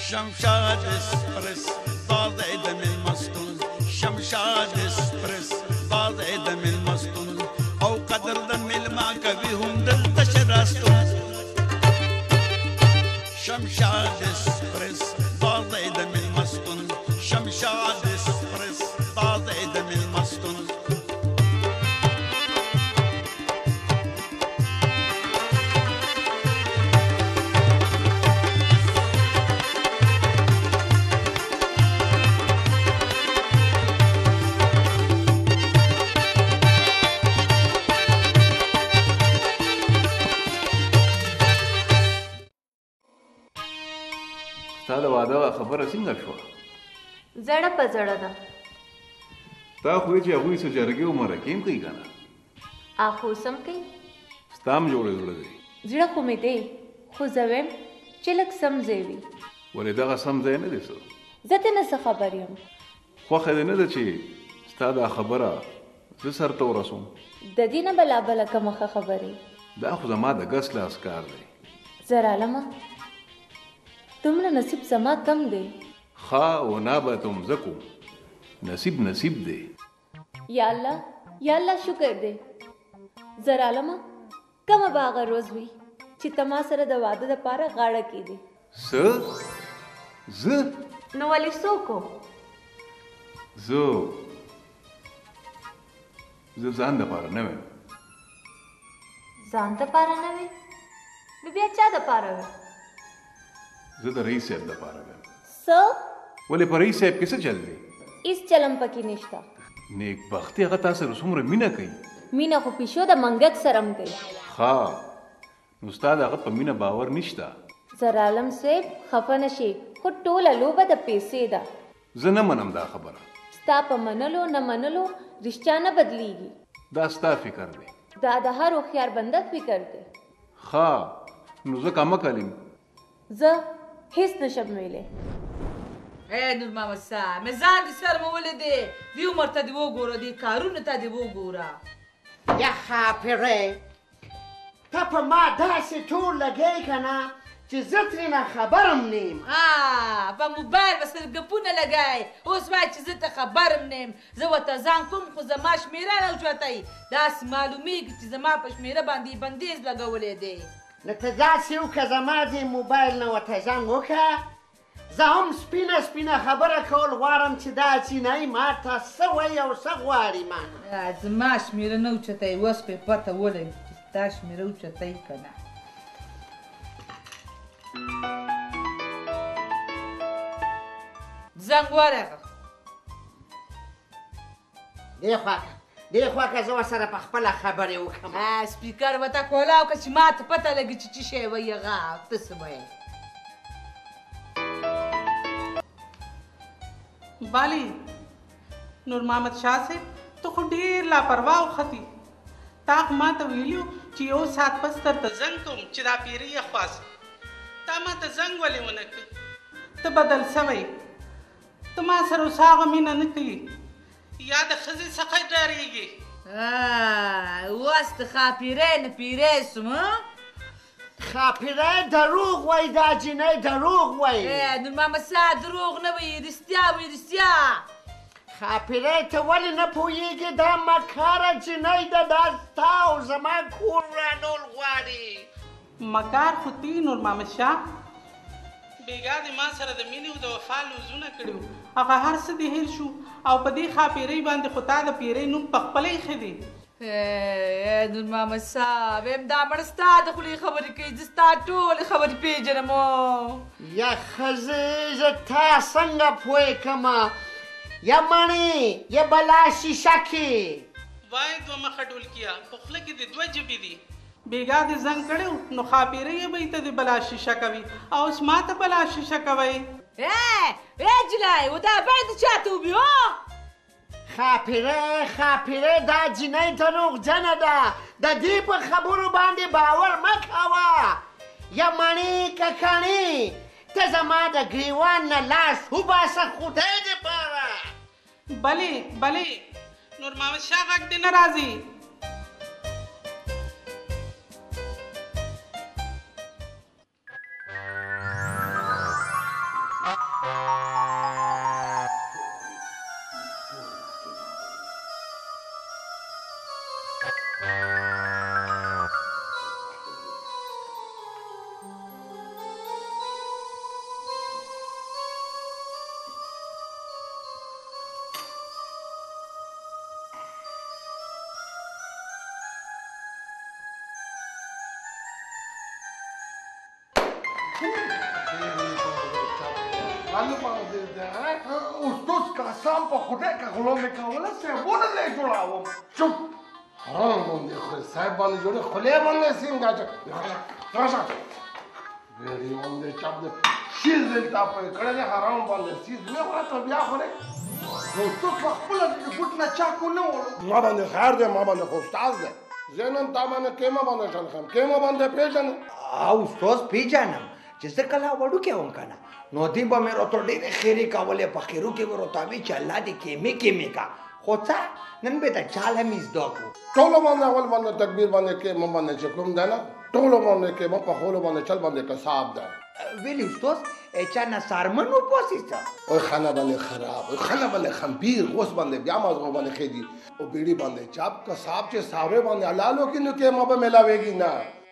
شمشاد اسپرس باز دم المستون شمشاد اسپرس باز دم المستون او قدر دم الما کوي هم دل تشراستون شمشاد اسپرس باز دم المستون شمشاد اسپرس باز دم المستون ستا د واده خبره څنګه شوه؟ زړه په زړه ده. تا خو یې چې هغوی څه جرګې او مرکې هم کوي که نه؟ اخو سم کوي. ستا هم جوړه زړه دی. زړه خو مې دی خو زه ویم چې لږ سم ځای وي. ولې دغه سم ځای نه دی څه؟ زه ترې نه څه خبر یم. خوښه دې نه ده چې ستا دا خبره زه سر ته ورسوم؟ د دې نه بلا بله کومه ښه خبرې. دا خو زما د ګس لاس کار دی. زرالمه دومره نصیب زما کم دی. ښه ونابتم زکو نصیب نصیب دی. یا الله یا الله شکر دی. زرالمه کومه به هغه روز وي چې ته ما سره د واده دپاره غاړه کېدې. څه؟ زه؟ نو ولې څوک و؟ زه ځان دپاره نه ویم. ځان دپاره نه وې؟ نو بیا چا دپاره وې؟ زه د رئیس صاحب دپاره ویم. څه؟ ولې په رئیس صاحب کې څه چل دی؟ هېڅ چلم پکې نشته. نیکبختي هغه تا سره څومره مینه کوي. مینه خو پیشو د منګک سره هم کوي. ښه نو ستا د هغه په مینه باور نشته. زرالم صاحب خفه نه شي خو ټوله لوبه د پیسې ده. زه نه منم دا خبره. ستا په منلو نه منلو رښتیا نه بدلیږي. دا ستا فکر دی. دا د هر هوښیار بنده فکر دی. ښه نو زه کمه کلیم. زه هیڅ نشم ویلی. نور محمد صاحب مې ځان دې سر مې ولیدې دې عمر ته دې وګوره دې کارونو ته دې وګوره. یا خاپرې ته په ما داسې ټول لګی که نه چې زه ترېنه خبرم نیم. په موبایل به سره ګپونه لګی اوس وایي چې زه ته خبرم نیم. زه ورته ځان کوم خو زما شمېره نه اوچتوي. داسې معلومیږي چې زما په شمېره باندې بندیز لګولی دی. نو ته داسې وکړه زما دې موبایل نه ورته زنګ وکړه. زه هم سپینه سپینه خبره کول غواړم چې دا چینایي ما ته څه وایي او څه غواړي ما نه. زما شمېره نه اوچتوي اوس پې پته ولګي چې ستا شمېره اوچتوي که نه. زنګ ورغه دې خوا که زه ورسره په خپله خبرې وکړم. سپیکر ورته کولاو که چې ما ته پته لګي چې څه شی وایي هغه ته څه وایي. بالی نور محمد شاه صاحب ته خو ډېر لاپروا وختې. تا خو ما ته ویلي چې یو ساعت پس درته زنګ کوم چې دا پیرۍ یې خواست. تا ما ته زنګ ولې ونه کړ؟ ته بدل سوی. ته ما سره اوس هغه مینه نه کوي یا د ښځې څخه ډارېږي. اوس د ښاپیرۍ نه پیرۍ سوم. ښاپیرۍ دروغ وایي دا جینۍ دروغ وایي. نور محمد صاحب دروغ نه وایي رښتیا وایي رښتیا. ښاپیرۍ ته ولې نه پوهېږې دا مکاره جینۍ ده دا ستا او زما کور رانول غواړي. مکار خو تی نور محمد شاه بیګا دې ما سره د مینې او د وفا لوزونه کړي وو. هغه هر څه دې هېر شو او په دې ښاپیرۍ باندې خو تا د پیرۍ نوم په خپله ایښی دی. نور محمد صاحب دا مړه ستا د خولې خبرې کوي زه ستا ټولې خبرې پېژنم. یا ښځې زه تا څنګه پوه کړمه یا مڼې یا بلا شیشکې. وای دوه مخه ډولکیه په خوله کې دې دوه ژبې دي. بیګا دې زنګ کړی نو ښاپیرۍ یې به ته دې بلا شیشه کوي او اوس ما ته بلا شیشه کوئ. جلای و دا باید چاته وبي. ښاپیرۍ دا جینۍ دروغجنه ده. د دې په خبرو باندې باور مه کوه. یا مڼې که کڼې ته زما د ګریوان نه لاس وباسه خدای دپاره. بلې نور محمد شاه غږ دې نه راځي. استاد قسم په خدای که غلام مې کوله صاحبونه دې جوړاوم چوپ حرام باندې خورې صاحب باندې جوړې خولې باندې څنګه راشه بیړې باندې چاپ دې شیز دلته پرې کړی دی حرام باندې سیز مې ورته بیا خورې استاد په خپله د ګوټ نه چاکو نه وړو ما باندې خیر دی ما باندې خو استاد دی زه نن تا باندې کیما باندې شنخم کیما باندې پېژنې استاد پیژنم چې زه کله وړوکی وم که نه نو دې به مې راته ډېرې خیرې کولې په خیرو کې به راته وي چې الله دې کیمې کا خو څه نن به د چال هم زده کړو ټولو باندې اول باندې تکبیر باندې کیما باندې چې کوم دی نه ټولو باندې کیما په خولو باندې چل باندې کساب دی ویلي استاد چا نه سارمن وپوسې څه اوی خانه باندې خراب اوی خانه باندې خمپیر غوس باندې بیا مازغو باندې خېدي او بیړي باندې چاپ کساب چې ساوره باندې حلالو کې نو کیما به ملاويږي نه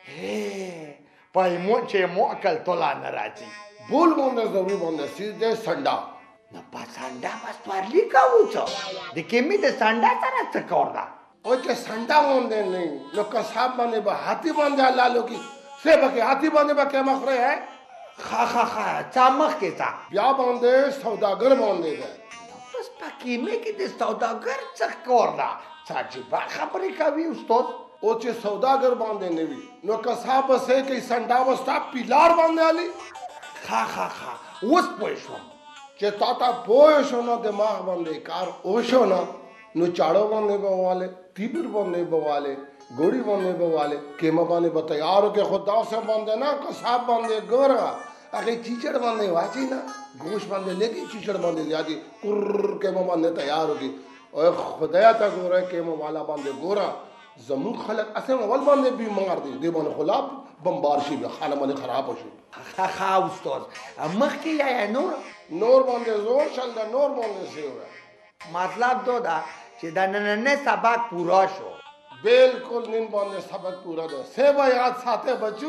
پایمو چې مو عقل تولا نه راځي بول باندې ضرور باندې سیده سنډا نو په سنډا بس پرلی کاوه څه د کیمې د سنډا سره څه کار ده او چې سنډا باندې نه نو کساب باندې به هاتي باندې حلالو کې څه به هاتي باندې به کیما خره ہے خا چا مخ کې تا بیا باندې سوداګر باندې ده بس په کیمې کې د سوداګر څه کار ده څه چې با خبرې کوي استاد او چې سوداګر باندې نه وي نو کساب سه کې سنډا وستا پیلار باندې علي خا اوس پوه شوم چې تا ته پوه شو نو دماغ باندې کار وشو نو چاړو باندې بواله تیبر باندې بواله ګوړی باندې بواله کیما باندې به تیارو کې خدا سے باندې نه کساب باندې ګورا هغه چیچړ باندې واچي نه ګوش باندې لګي چیچړ باندې زیادي کر کیما باندې تیارو کې او خدایا ته ګوره کیما والا باندې ګورا زمون خلک اسه اول باندې بیمار دي دی باندې خلاب بمبار شي خانه باندې خراب شي خا استاد مخکې یا نور باندې زور شل دا نور باندې شي مطلب دا چې دا نن سبق پورا شو بالکل نن باندې سبق پورا ده سبا یاد ساته بچو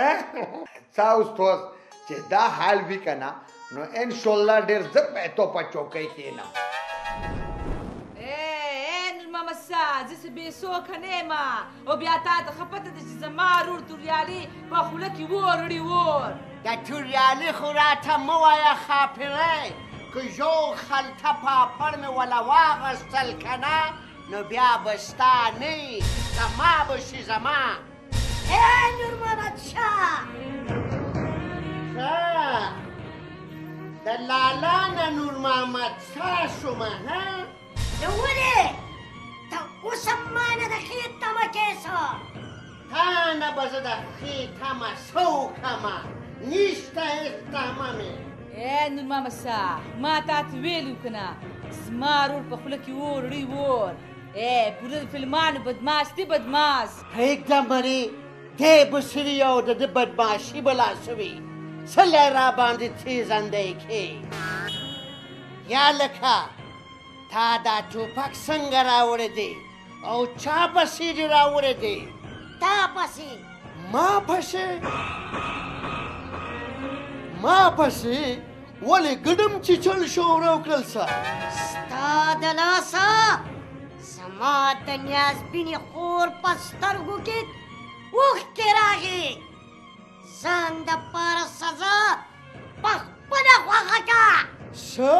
څا استاد چې دا حال وی کنه نو ان شاء الله ډیر زر په تو پچو کوي کینا مسا زه به سو کنيما او بیا تا ته خپته د زمارور توریالي په خوله کې ورړي ور د توریالي خو راته مو وایا خاپره که جو خلطه پاپړ مې ولا واغستل کنه نو بیا بستا نه زما بشي زما نور محمد شاه د لالا نه نور محمد شاه شومه ها نو ولې وسمانه د خیت تمه کیسا تا نه بزه د خیت تمه سو کما نشته تمه مې نور محمد شاه ما تا ته ویلو کنه زما رور په خوله کې ورړي ور پوره فلمانو بدماش دی بدماش एकदम مری دې بسری او د بدماشي بلا شوی سله را باندې تیزنده کې یا لکه تا دا ټوپک څنګه راوړی دی او چا پسې دې راوړی دی تا پسې ما پسې ولې ګډم چیچل شو وکړل څه ستا د لاسه زما د نیازبینې خور په سترګو کې اوښکې راغې ځان دپاره سزا په خپله خوښه که څه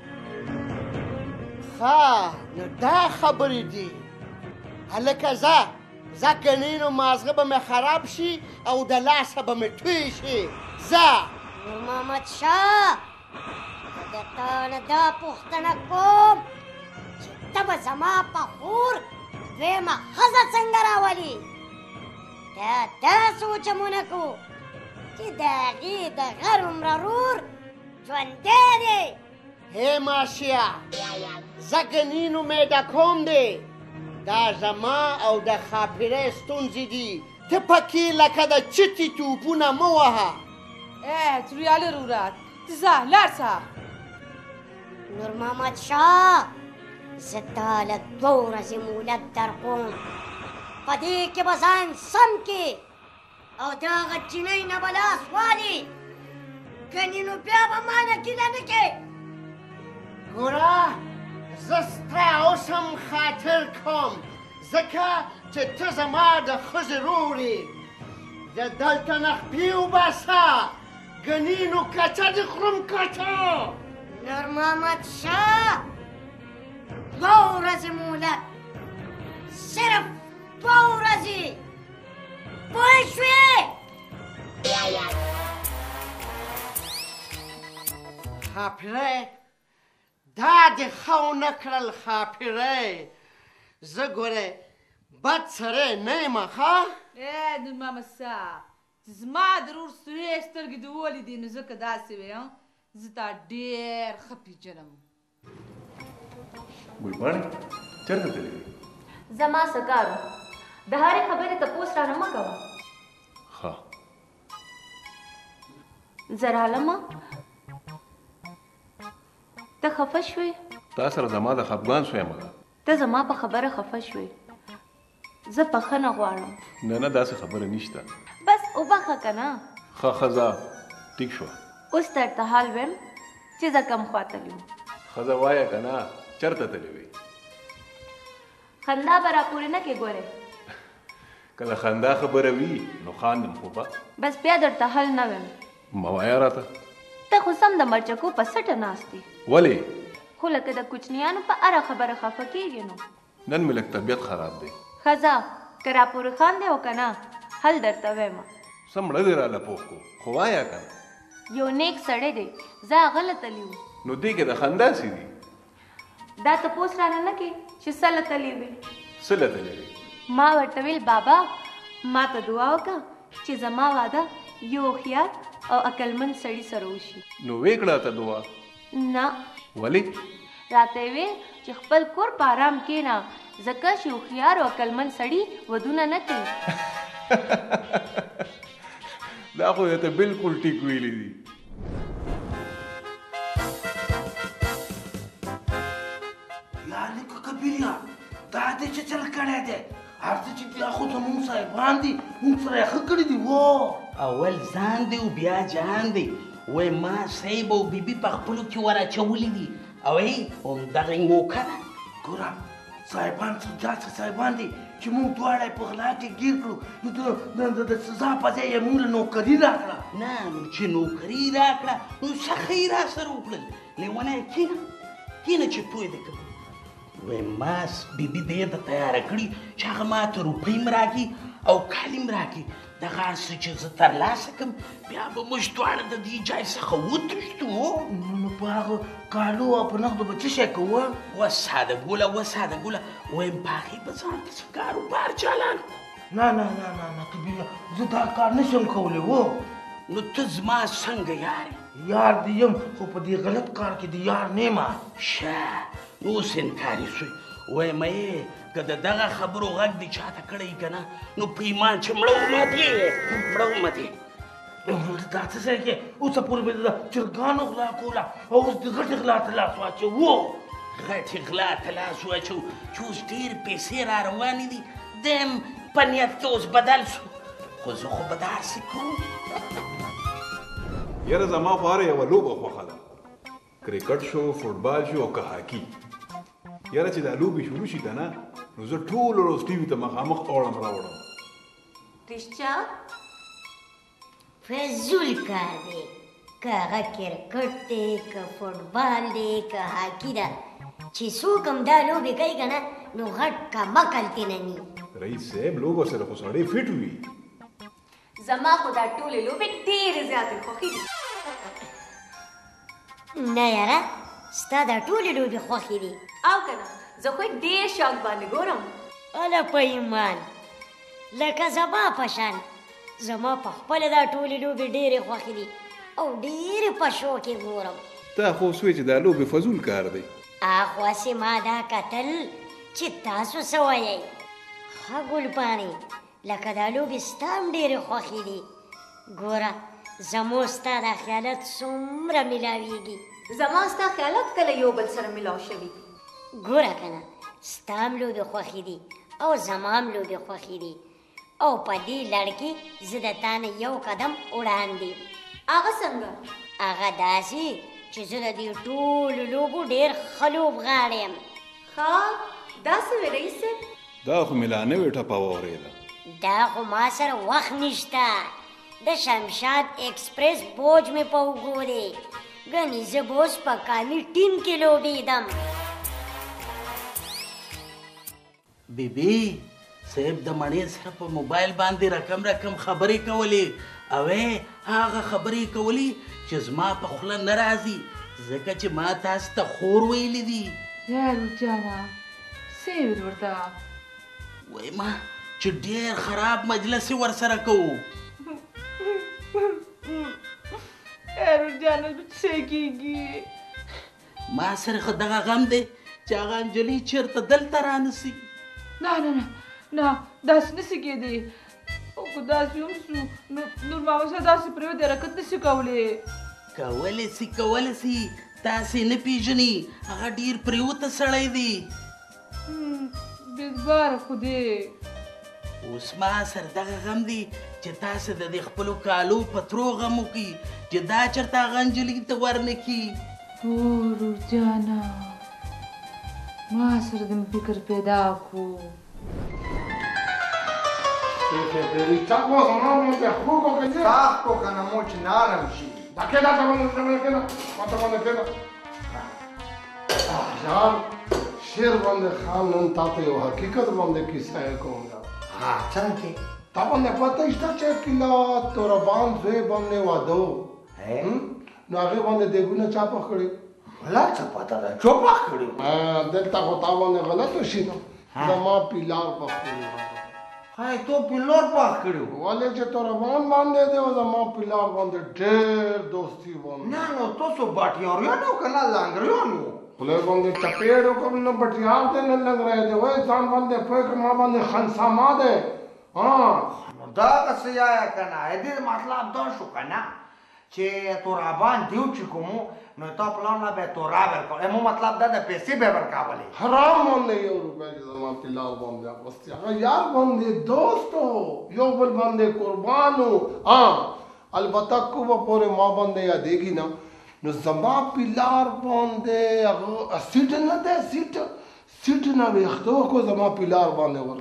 ښه نو دا خبرې دي هلکه ځه کنې نو مازغه به مې خراب شي او د لاسه به مې توی شي ځه محمد شاه د تا نه دا پوښتنه کوم چې ته به زما په خور دویمه ښځه څنګه راولي دا داسې وچمونه کو چې د هغې د غر عمره رور ژوندی دی هی ماشیا زګنینو مې د کوم دی دا زما او د خاپیرې ستونزې دي ته پکې لکه د چتې توپونه مه وهه توریالي رورات ځه لاړ شه نور محمد شاه زه تا له 2 ورځې مهلت درکوم په دې کې به ځان سم کې او د هغه جینۍ نه به لاس والي کنې نو بیا به ما نه کیله نه کې ګوره زه ستا اوسم خاطر کوم ځکه چې ته زما د ښځې رور یې زه دلته نه خپې وباسه ګنې نو کچه دې خورم کچه. نور محمد شاه 2 ورځې مهلت، صرف 2 ورځې، پوه شوې؟ خاپیری دا دې ښه ونه کړل خاپیری. زه ګورې بد سړی نه یم ښه. نور محمد صاحب چې زما د ورور سرې سترګې دې ولیدې نو ځکه داسې وې زه تا ډېر ښه پیژنم. ګلپاڼې چېرته تللی وې؟ زما څه کار و، د هرې خبرې تپوس رانه مه کوه. ښه زرالمه ته خفه شوې؟ تا سره زما د خفګان سویم ده. ته زما په خبره خفه شوې، زه بخښنه غواړم. نه نه داسې خبره نشته. بس وبخه که نه. ښه ښځه ټیک شوه. اوس درته حال ویم چې زه کم خوا تللی وم. ښځه وایه که نه چېرته تللی وې؟ خندا به راپورې نه کې ګورې. که د خندا خبره وي نو خاندم خو به. بس بیا درته حل نه ویم. مه وایه راته. ته خو سم د مرچکو په سټه ناست یې. ولې؟ خو لکه د کوچنیانو په هره خبره خفه کېږي نو. نن مې لږ طبیعت خراب دی. ښځه که راپورې خاندې او که نه حل درته ویمه. څه مړه دې راله پوه کړو خو وایه که نه. یو نیک سړی دی، زه هغه له تلي وو. نو دې کې د خندا څه دي؟ دا تپوس رانه نه کې چې څه له تلي وې. څه له تللی وې؟ ما ورته ویل بابا ما ته دعا وکړه چې زما واده یو هوښیار او عقلمند سړي سره وشي. نو ویې کړه ته دعا؟ نه. ولې؟ راته یې ویل چې خپل کور په آرام کښېنه ځکه چې هوښیار او عقلمند سړي ودونه نه کوي. دا خو ته بالکل ټیک ویلی دي. یعنې که کبیریا دا دې چې چل کړی دی هر څه چې بیا خو زموږ صاحبان دي موږ سره یې ښه کړي دي. وو اول ځان دی او بیا جان دی. وای ما صاحب او بیبي په خپلو کې ور اچولي دي او همدغه موقع ده. ګوره صاحبان څه داسې صاحبان دي چې موږ دواړه په غلا کې ګیر کړو نو د سزا په ځای یې موږ له نوکري راکړه. نه نو چې نوکري راکړه نو څه ښه یې راسره وکړل. لیونه یې کېنه چې پوه دې کړم. وای ما بیبي دې ته تیاره کړي چې هغه ما ته روپۍ م راکړي او کالي م راکړي. دغه هر څه چې زه ترلاسه کړم بیا به موږ دواړه د دې ځای څخه وتښتو. نو په هغه کالو او په نغدو به څه شی کوو؟ وساده ګوله وایم په هغې به ځان ته څه کاروبار چالان کړو. نه نه نه نه نه کبیره زه دا کار نشم کولی. وو نو ته زما څنګه یار یار دې یم خو په دې غلط کار کې د یار نه یم. شه نو اوس انکار یې شوی. وایم که د دغه خبرو غږ دې چاته کړی که نه نو په ایمان چې مړه ومدې. دا څه شی کې اوسه پورې مې د چرګانو غلا کوله او اوس د غټې غلا ته لاس واچوو. غټې غلا ته لاس واچو چې اوس ډېرې پیسې را روانې دي دیم په نیت کې اوس بدل شو. خو زه خو به داسې کوم. یاره زما خو هره یوه لوبه خوښه ده. کرکټ شو فوټبال شو او که هاکي. یاره چې دا لوبې شروع شي که نه نو زه ټوله ورځ ټي وي ته مخامخ اوړم راوړم. رښتیا؟ فضول کار دی، که هغه کرکټ دی که فوټبال دی که هاکي ده چې څوک هم دا لوبې کوي که نه نو غټ کمقل ترې نه رئیس صاحب لوبه سره خو سړی فټ وي. زما خو دا ټولې لوبې ډېرې زیاتې خوښې دي. نه یاره ستا دا ټولې لوبې خوښې دي او که نه زه خو ډېر شوق باندې ګورم. اله په ایمان لکه زما په شان زما په خپله دا ټولې لوبې ډېرې خوښې دي او ډېرې په شوق یې ګورم. تا خو اوس وایې چې دا لوبې فضول کار دی. اخواسې ما دا کتل چې تاسو څه وایئ. ښه ګلپاڼې لکه دا لوبې ستا هم ډېرې خوښې دي. ګوره زمو ستا دا خیالات څومره میلاویږي. زما ستا خیالات کله یو بل سره میلاو شوي دي. ګوره که نه ستا هم لوبې خوښې دي او زما هم لوبې خوښې دي او په دې لړ کې زه د تا نه یو قدم وړاندې. هغه څنګه؟ هغه داسې چې زه د دې ټولو لوبو ډېر ښه لوبغاړی یم. ښه داسې وې رئیس صاحب؟ دا خو مې لا نوې ټپه واورېده. دا خو ما سره وخت نشته. د شمشاد ایکسپریس بوج مې په وګورې ګنې زه به اوس په کامي ټیم کې لوبېدم. بیبي صاحب د مڼې سره په موبایل باندې رقم خبرې کولې او هغه خبرې کولې چې زما په خوله نه راځي ځکه چې ما تاسو ته خور ویلي دي. یار جانا څه ویل ورته؟ وایم چې ډېر خراب مجلس یې ورسره کوو. یار جانا څه کېږي؟ ما سره خو دغه غم دی چې هغه انجلۍ چېرته دلته رانسي. نه نه نه نه داسې نشي کېدی. او که داسې هم شو نو نور محمد شاه داسې پرېوتې حرکت نشي کولی. کولی سي تاسې نه پېژني هغه ډېر پرېوته سړی دی. بېزباره خو دی. اوس ما سره دغه غم دی چې تاسې د دې خپلو کالو په ترو غم وکړي چې دا چېرته هغه انجلۍ ته ورنه کړي. ورور جانا ما سره د فکر پیدا کړو. Sacco che non ci naranci. Da che data quando quanto quando यार शेर बंदे खान न ताते हो हकीकत बंदे किस्सा है कहूंगा. हाँ चंके तापन पता इष्टा चेक किला तोरा बांध से बंदे वादो है ना आगे बंदे देखो ना चापा खड़े भला चपाता था चोपा खड़ी. हाँ दिलता को तापन ने गलत तो शीनो दमा पिलार पकड़ी. हाँ तो पिल्लोर पास खड़ी वाले जे तोरा बांध दे वो दमा पिलार बंदे ढेर दोस्ती बंदे. ना नो तो सो बाटियां और यानो कना लांग रही हो बोले बंदे चपेड़ों को न बटियार दे न लग रहे थे वही जान बंदे फेंक मां बंदे खनसामा दे. हाँ दा कसे आया कना है दे मतलब दो शो कना che तोरा बांध दियो चिकोमो न तो प्लान बे तोरा बर को एमो मतलब दा पैसे बे बर का वाले हराम बंदे यो रुपए जमा पिलार बंदे बस यार बंदे दोस्तो यो बल बंदे कुर्बानो. हाँ अलबत्ता को बपोरे मां बंदे या देगी ना न जमा पिलार बंदे सीट न दे सीट ना वेखतो को जमा पिलार बंदे वर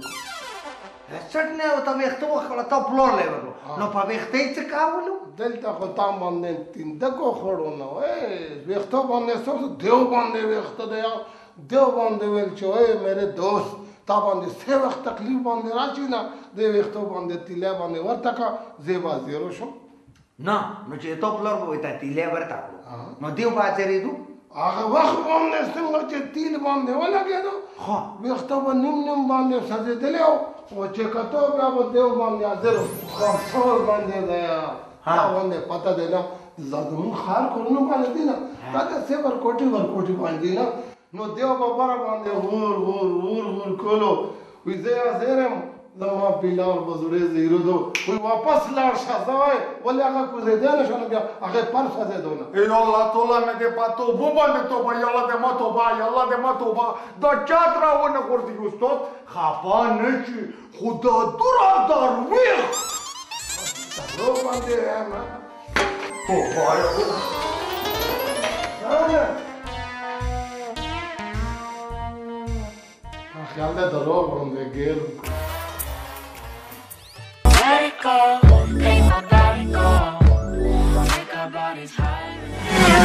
सेट ने तो वेखतो खला तो फ्लोर लेवल नो पा वेखते से का बोलो दिलता को ताम बंदे तीन दको खड़ो ना ए वेखतो बंदे सब देव बंदे वेखतो दे देव बंदे वेल चो ए मेरे दोस्त ता बंदे से वक्त तकलीफ बंदे राची ना दे वेखतो बंदे तिले बंदे वर तका जेबा जेरो शो ना नो चे तो फ्लोर बोता तिले वर ता नो देव बाजरी दू आगे वक्त बंदे संग चे तिल बंदे वाला के दो हां वेखतो निम बंदे सजे दिले वो चेकतो बे वो देव बंदे जेरो कंट्रोल बंदे दे. हाँ बंदे पता देना ज़ादुम खार करनो पाले दी ना ताकि से वर कोटी पान दी ना नो देव बाबा बंदे वूर कोलो विजे अजेरम जमा पिलार बजुरे जीरो दो कोई वापस लार शाजाए वले आगा कुजे देना शनो क्या आगे पर सजे दो ना. ए अल्लाह तोला में दे पातो वो बंदे तो भाई अल्लाह दे मतो बा द चात्रा वो न कर दी दोस्तों खापा नची खुदा दुरादार वे रो बंदे है ना तो भाई ख्याल दे दरो बंदे गेर Let it go, make my body go, make our bodies high.